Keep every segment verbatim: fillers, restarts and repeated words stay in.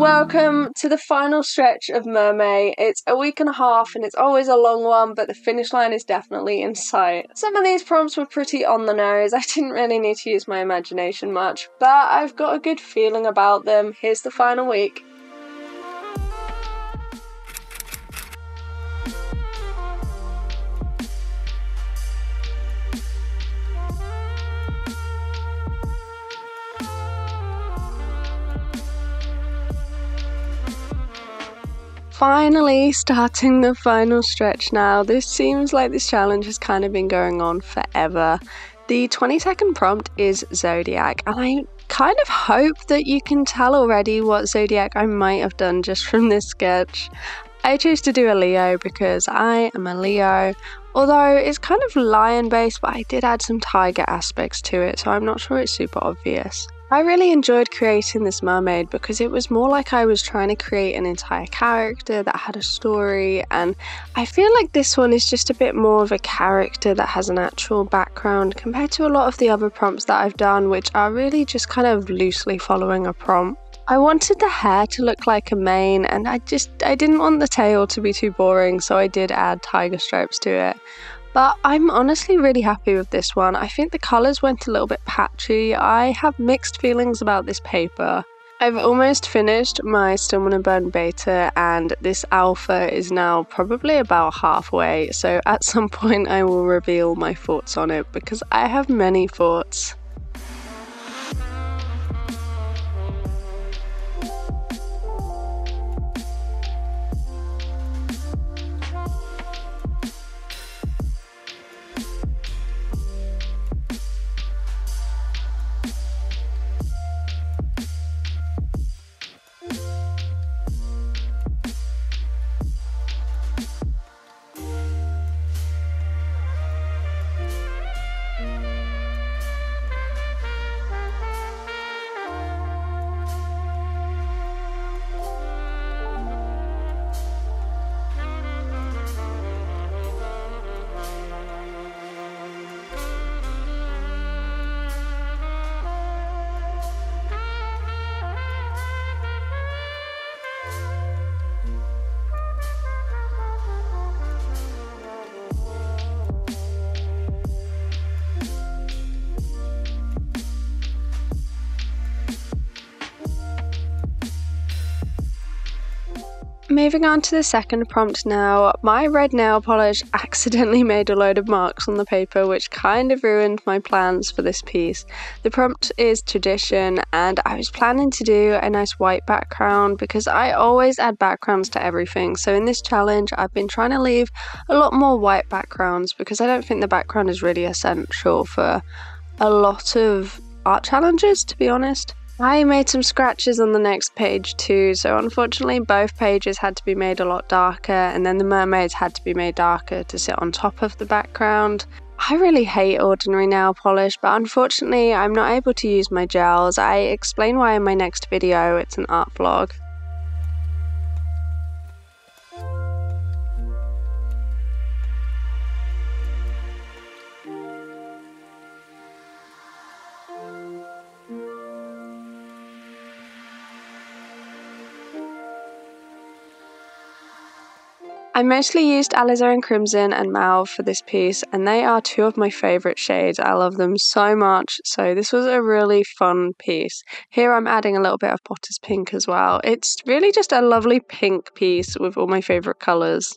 Welcome to the final stretch of Mermay. It's a week and a half and it's always a long one, but the finish line is definitely in sight. Some of these prompts were pretty on the nose. I didn't really need to use my imagination much, but I've got a good feeling about them. Here's the final week. Finally starting the final stretch now. This seems like this challenge has kind of been going on forever. The twenty second prompt is zodiac, and I kind of hope that you can tell already what zodiac I might have done just from this sketch. I chose to do a Leo because I am a Leo, although it's kind of lion based, but I did add some tiger aspects to it, so I'm not sure it's super obvious. I really enjoyed creating this mermaid because it was more like I was trying to create an entire character that had a story, and I feel like this one is just a bit more of a character that has an actual background compared to a lot of the other prompts that I've done, which are really just kind of loosely following a prompt. I wanted the hair to look like a mane, and I just I didn't want the tail to be too boring, so I did add tiger stripes to it. But I'm honestly really happy with this one. I think the colours went a little bit patchy. I have mixed feelings about this paper. I've almost finished my Still Wanna Burn beta, and this alpha is now probably about halfway, so at some point I will reveal my thoughts on it because I have many thoughts. Moving on to the second prompt now, my red nail polish accidentally made a load of marks on the paper, which kind of ruined my plans for this piece. The prompt is tradition, and I was planning to do a nice white background because I always add backgrounds to everything. So in this challenge, I've been trying to leave a lot more white backgrounds because I don't think the background is really essential for a lot of art challenges, to be honest. I made some scratches on the next page too, so unfortunately both pages had to be made a lot darker, and then the mermaids had to be made darker to sit on top of the background. I really hate ordinary nail polish, but unfortunately I'm not able to use my gels. I explain why in my next video. It's an art vlog. I mostly used alizarin crimson and mauve for this piece, and they are two of my favourite shades. I love them so much, so this was a really fun piece. Here I'm adding a little bit of Potter's pink as well. It's really just a lovely pink piece with all my favourite colours.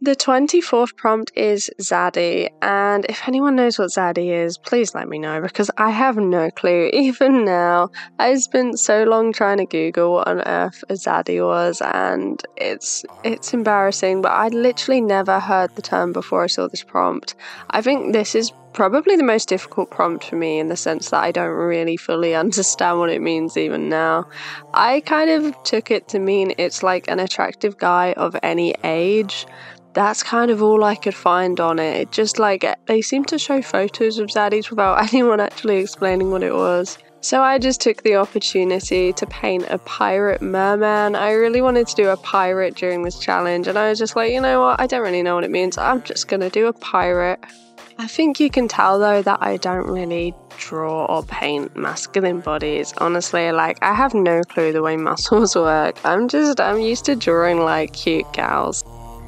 The twenty-fourth prompt is zaddy, and if anyone knows what zaddy is, please let me know because I have no clue. Even now, I spent so long trying to Google what on earth a zaddy was, and it's it's embarrassing, but I'd literally never heard the term before I saw this prompt. I think this is probably the most difficult prompt for me in the sense that I don't really fully understand what it means even now. I kind of took it to mean it's like an attractive guy of any age. That's kind of all I could find on it. It just like, they seem to show photos of zaddies without anyone actually explaining what it was. So I just took the opportunity to paint a pirate merman. I really wanted to do a pirate during this challenge, and I was just like, you know what, I don't really know what it means. I'm just gonna do a pirate. I think you can tell though that I don't really draw or paint masculine bodies. Honestly, like I have no clue the way muscles work. I'm just, I'm used to drawing like cute gals.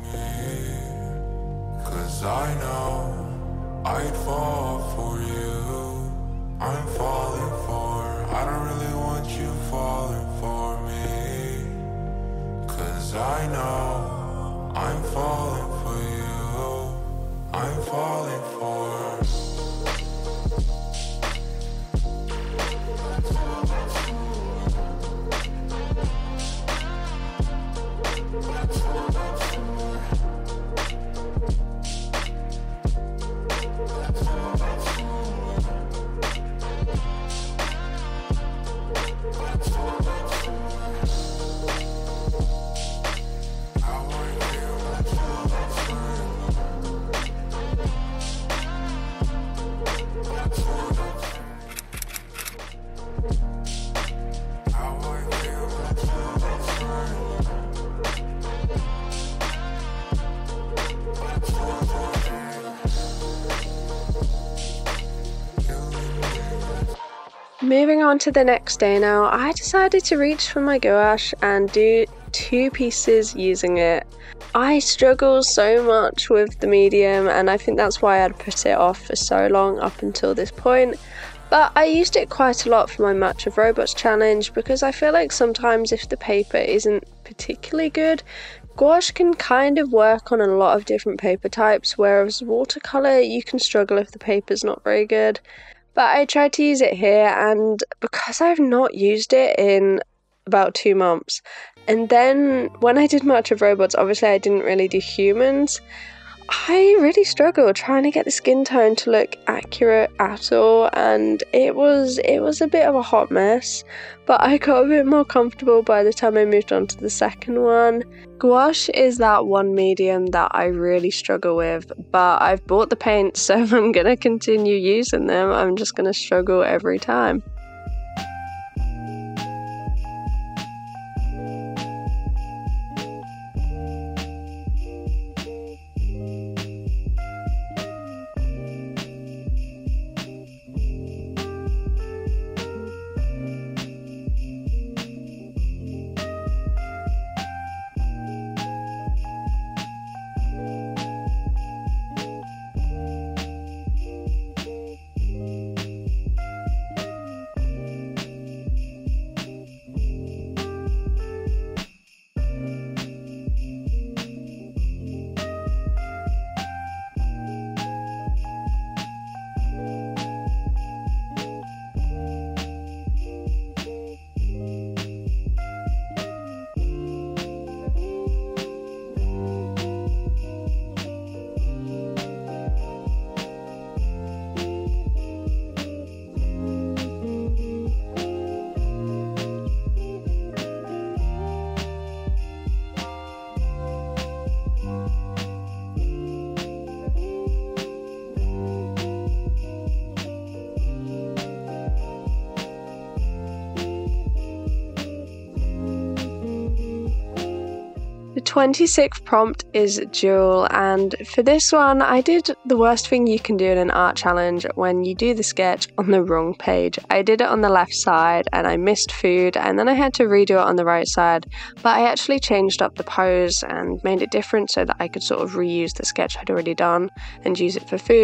I know I'd fall for you. I'm falling for, I don't really want you falling for me. Cause I know I'm falling for you. I'm falling for. Moving on to the next day now, I decided to reach for my gouache and do two pieces using it. I struggle so much with the medium, and I think that's why I'd put it off for so long up until this point. But I used it quite a lot for my Match of Robots challenge because I feel like sometimes if the paper isn't particularly good, gouache can kind of work on a lot of different paper types, whereas watercolour you can struggle if the paper's not very good. But I tried to use it here, and because I've not used it in about two months, and then when I did Match of Robots, obviously I didn't really do humans, I really struggled trying to get the skin tone to look accurate at all, and it was it was a bit of a hot mess, but I got a bit more comfortable by the time I moved on to the second one. Gouache is that one medium that I really struggle with, but I've bought the paints, so I'm gonna continue using them. I'm just gonna struggle every time. The twenty-sixth prompt is dual, and for this one I did the worst thing you can do in an art challenge when you do the sketch on the wrong page. I did it on the left side and I missed food, and then I had to redo it on the right side, but I actually changed up the pose and made it different so that I could sort of reuse the sketch I'd already done and use it for food.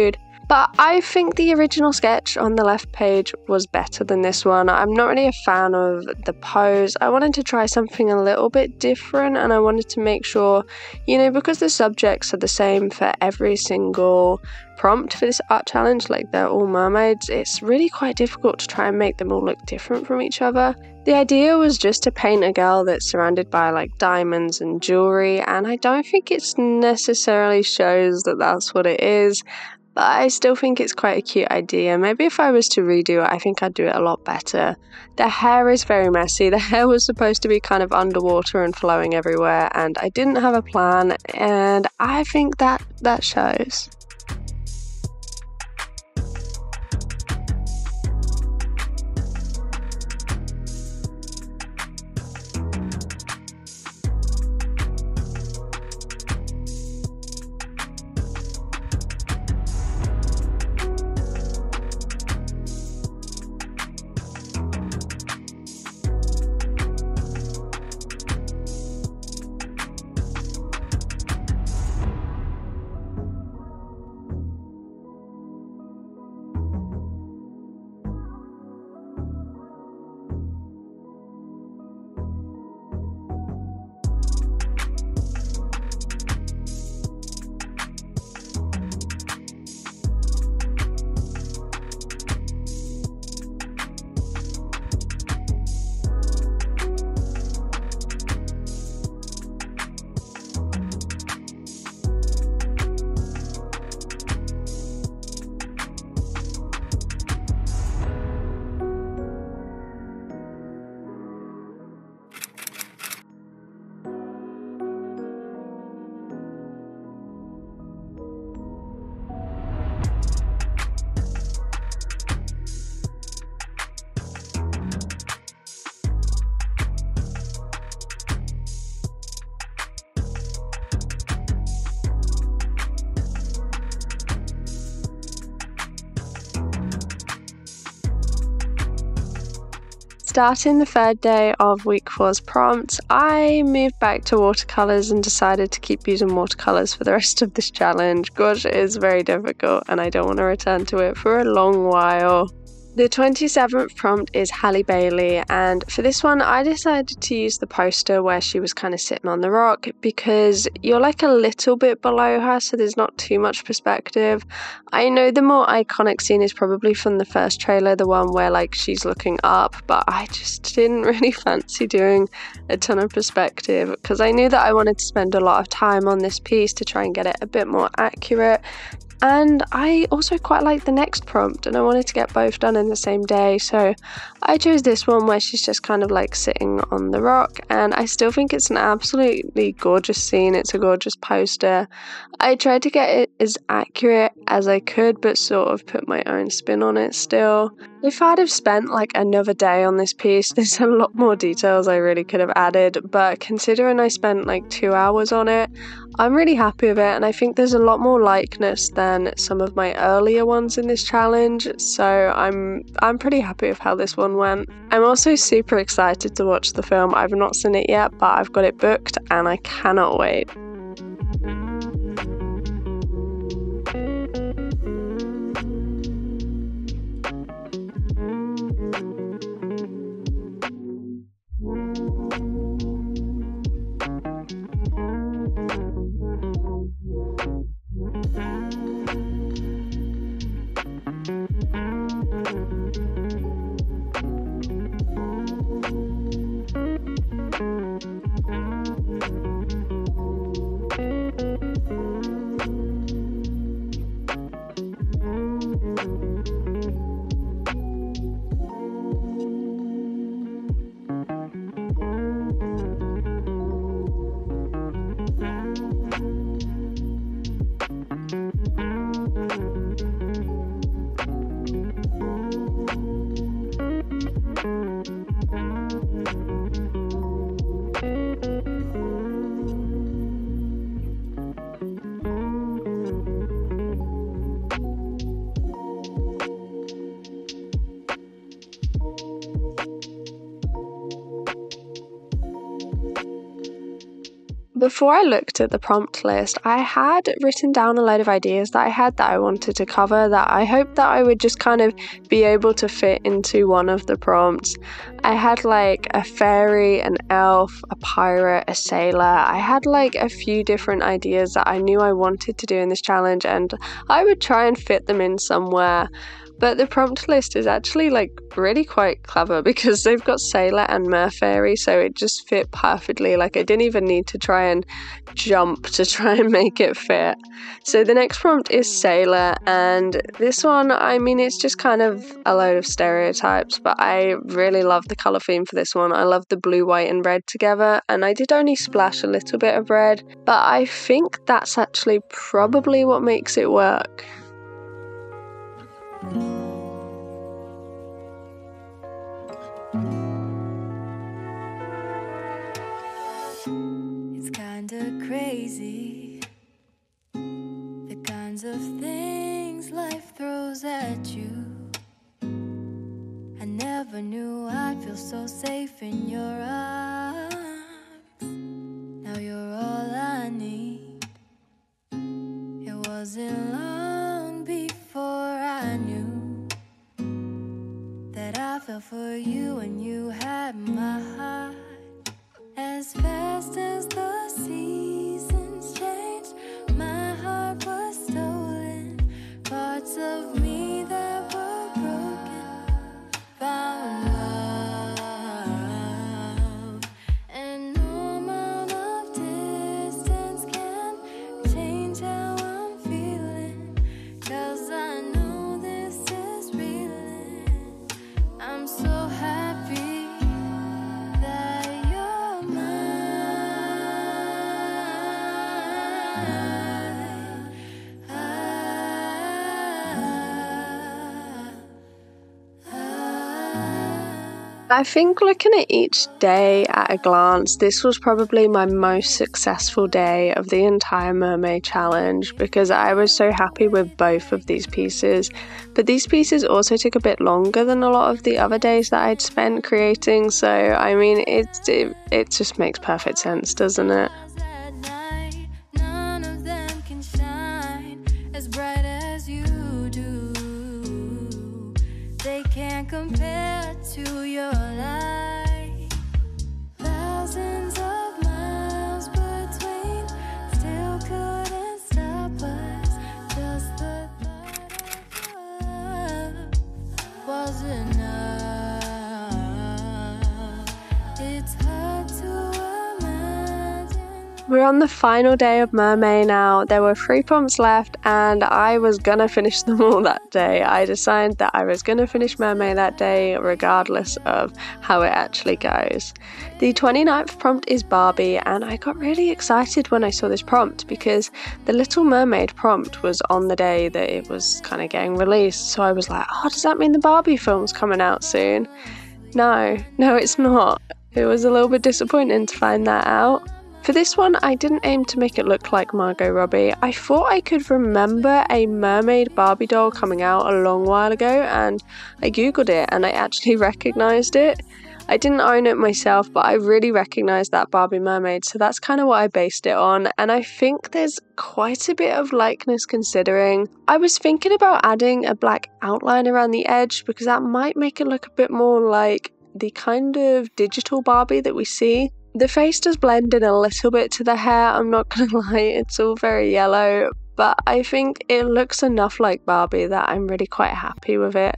But I think the original sketch on the left page was better than this one. I'm not really a fan of the pose. I wanted to try something a little bit different, and I wanted to make sure, you know, because the subjects are the same for every single prompt for this art challenge, like they're all mermaids, it's really quite difficult to try and make them all look different from each other. The idea was just to paint a girl that's surrounded by like diamonds and jewelry, and I don't think it necessarily shows that that's what it is. But I still think it's quite a cute idea. Maybe if I was to redo it, I think I'd do it a lot better. The hair is very messy. The hair was supposed to be kind of underwater and flowing everywhere, and I didn't have a plan, and I think that that shows. Starting the third day of week four's prompt, I moved back to watercolours and decided to keep using watercolours for the rest of this challenge. Gouache is very difficult and I don't want to return to it for a long while. The twenty-seventh prompt is Halle Bailey, and for this one I decided to use the poster where she was kind of sitting on the rock because you're like a little bit below her, so there's not too much perspective. I know the more iconic scene is probably from the first trailer, the one where like she's looking up, but I just didn't really fancy doing a ton of perspective because I knew that I wanted to spend a lot of time on this piece to try and get it a bit more accurate. And I also quite like the next prompt and I wanted to get both done in the same day, so I chose this one where she's just kind of like sitting on the rock, and I still think it's an absolutely gorgeous scene. It's a gorgeous poster. I tried to get it as accurate as I could but sort of put my own spin on it still. If I'd have spent like another day on this piece, there's a lot more details I really could have added, but considering I spent like two hours on it, I'm really happy with it, and I think there's a lot more likeness than some of my earlier ones in this challenge, so I'm I'm pretty happy with how this one went. I'm also super excited to watch the film. I've not seen it yet, but I've got it booked and I cannot wait. Before I looked at the prompt list, I had written down a load of ideas that I had that I wanted to cover that I hoped that I would just kind of be able to fit into one of the prompts. I had like a fairy, an elf, a pirate, a sailor. I had like a few different ideas that I knew I wanted to do in this challenge, and I would try and fit them in somewhere. But the prompt list is actually like really quite clever because they've got sailor and merfairy, so it just fit perfectly. Like I didn't even need to try and jump to try and make it fit. So the next prompt is sailor, and this one, I mean, it's just kind of a load of stereotypes, but I really love the colour theme for this one. I love the blue, white and red together, and I did only splash a little bit of red, but I think that's actually probably what makes it work. It's kinda crazy, the kinds of things life throws at you. I never knew I'd feel so safe in your arms. Now you're all I need. It wasn't long before I knew that I fell for you and you had my heart. As fast as the seasons changed, my heart was stolen. Parts of me that were broken found love. And no amount of distance can change how I'm feeling, 'cause I know this is real. I'm so happy that you're mine. I, I, I think looking at each day at a glance, this was probably my most successful day of the entire Mermay challenge because I was so happy with both of these pieces. But these pieces also took a bit longer than a lot of the other days that I'd spent creating, so I mean, it, it, it just makes perfect sense, doesn't it? at night, none of them can shine as bright as you do. They can't compare to your light. Thousands of miles between, still couldn't stop us. Just the thought of love was enough. It's hard to imagine. We're on the final day of Mermay now. There were three prompts left and I was gonna finish them all that day. I decided that I was gonna finish Mermay that day regardless of how it actually goes. The twenty-ninth prompt is Barbie, and I got really excited when I saw this prompt because the Little Mermaid prompt was on the day that it was kind of getting released, so I was like, oh, does that mean the Barbie film's coming out soon? No, no it's not. It was a little bit disappointing to find that out. For this one, I didn't aim to make it look like Margot Robbie. I thought I could remember a mermaid Barbie doll coming out a long while ago, and I googled it and I actually recognised it. I didn't own it myself, but I really recognised that Barbie mermaid, so that's kind of what I based it on, and I think there's quite a bit of likeness considering. I was thinking about adding a black outline around the edge because that might make it look a bit more like the kind of digital Barbie that we see. The face does blend in a little bit to the hair, I'm not gonna lie, it's all very yellow, but I think it looks enough like Barbie that I'm really quite happy with it.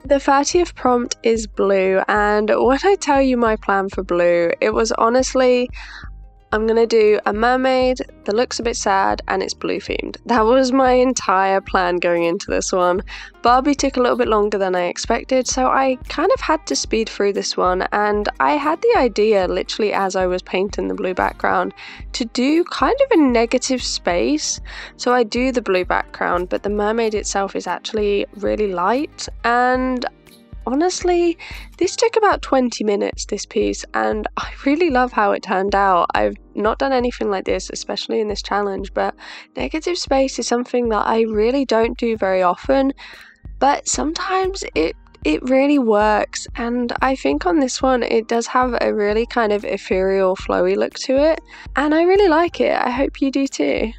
The thirtieth prompt is blue, and when I tell you my plan for blue, it was honestly, I'm gonna do a mermaid that looks a bit sad and it's blue themed. That was my entire plan going into this one. Barbie took a little bit longer than I expected, so I kind of had to speed through this one, and I had the idea literally as I was painting the blue background to do kind of a negative space. So I do the blue background, but the mermaid itself is actually really light, and honestly, this took about twenty minutes, this piece, and I really love how it turned out. I've not done anything like this, especially in this challenge, but negative space is something that I really don't do very often, but sometimes it it really works, and I think on this one it does have a really kind of ethereal, flowy look to it, and I really like it. I hope you do too.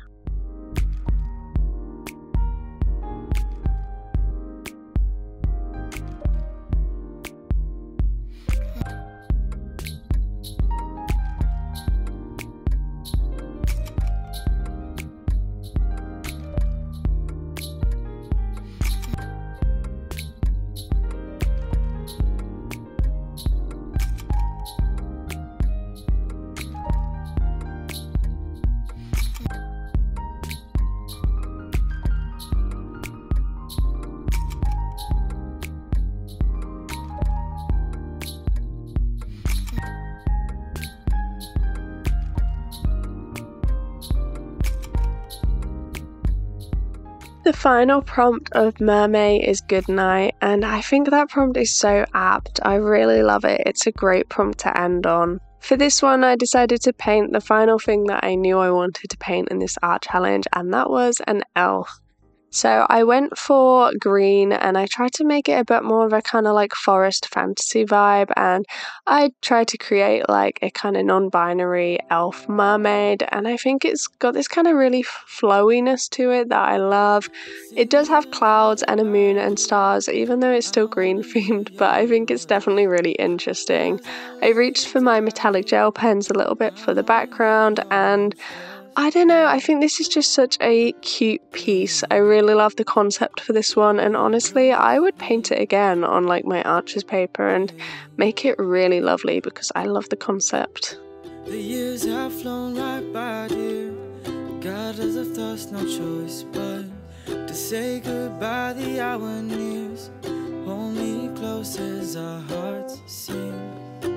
The final prompt of Mermay is good night, and I think that prompt is so apt. I really love it. It's a great prompt to end on. For this one, I decided to paint the final thing that I knew I wanted to paint in this art challenge, and that was an elf. So I went for green, and I tried to make it a bit more of a kind of like forest fantasy vibe, and I tried to create like a kind of non-binary elf mermaid, and I think it's got this kind of really flowiness to it that I love. It does have clouds and a moon and stars, even though it's still green themed, but I think it's definitely really interesting. I reached for my metallic gel pens a little bit for the background, and I don't know, I think this is just such a cute piece. I really love the concept for this one, and honestly, I would paint it again on like my Arches paper and make it really lovely because I love the concept. The years have flown right by, dear. God as of thoughts, no choice but to say goodbye. The hour nears. Hold me close as our hearts sing,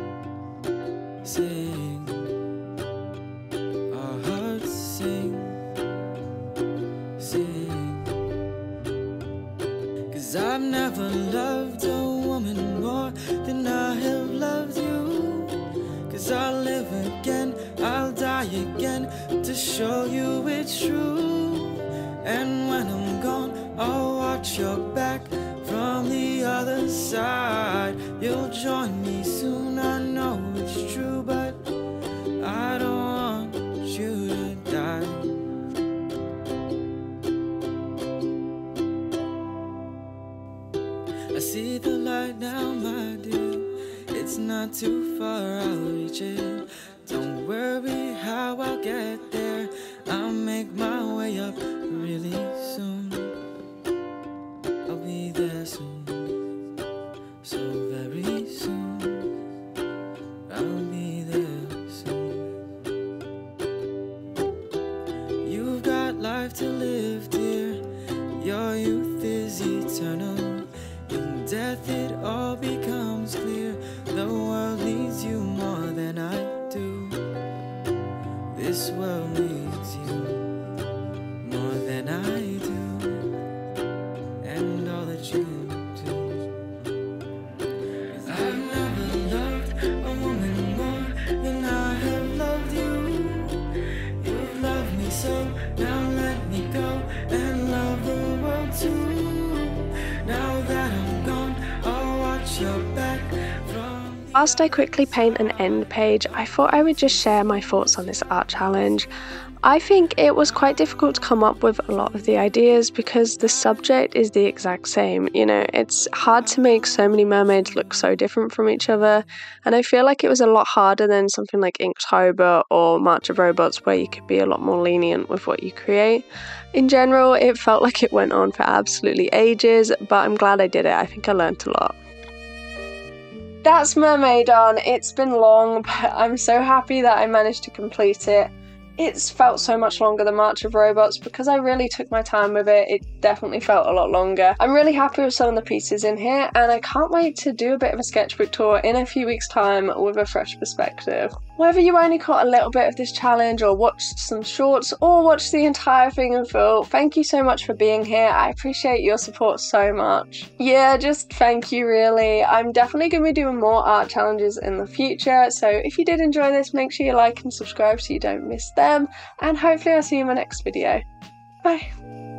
sing. I've never loved a woman more than I have loved you. Cause I'll live again, I'll die again to show you it's true. And when I'm gone, I'll watch your back from the other side. You'll join me soon, I know it's true, but I don't want you to die. I see the light now, my dear. It's not too far, I'll reach it. Don't worry how I'll get there. I'll make my way up really soon. I'll be there soon, so very soon. I'll be there soon. You've got life to live, dear. Your youth is eternal. In death it all becomes clear. The world needs you more than I do. This world needs you more than I do. And all that you do. I've never loved a woman more than I have loved you. You've loved me so, now let me go and love the world too. Now that I'm gone, I'll watch your back from... Whilst I quickly paint an end page, I thought I would just share my thoughts on this art challenge. I think it was quite difficult to come up with a lot of the ideas because the subject is the exact same. You know, it's hard to make so many mermaids look so different from each other, and I feel like it was a lot harder than something like Inktober or March of Robots, where you could be a lot more lenient with what you create. In general, it felt like it went on for absolutely ages, but I'm glad I did it. I think I learned a lot. That's Mermay done. It's been long, but I'm so happy that I managed to complete it. It's felt so much longer than March of Robots because I really took my time with it. It definitely felt a lot longer. I'm really happy with some of the pieces in here, and I can't wait to do a bit of a sketchbook tour in a few weeks' time with a fresh perspective. Whether you only caught a little bit of this challenge or watched some shorts or watched the entire thing in full, thank you so much for being here. I appreciate your support so much. Yeah, just thank you really. I'm definitely going to be doing more art challenges in the future, so if you did enjoy this, make sure you like and subscribe so you don't miss them, and hopefully I'll see you in my next video. Bye!